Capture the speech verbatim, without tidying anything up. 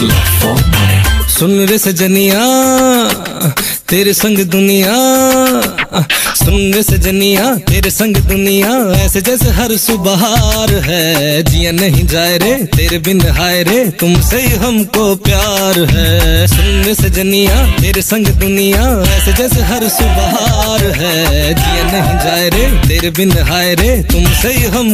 love for money. सुन रे सजनिया तेरे संग दुनिया, सुन रे सजनिया तेरे संग दुनिया, ऐसे जैसे हर सुबह है। जिया नहीं जाए रे तेरे बिन हाय रे, तुमसे ही हमको प्यार है। सुन रे सजनिया तेरे संग दुनिया, ऐसे जैसे हर सुबह है। जिया नहीं जाए रे तेरे बिन हाय रे, तुमसे ही हम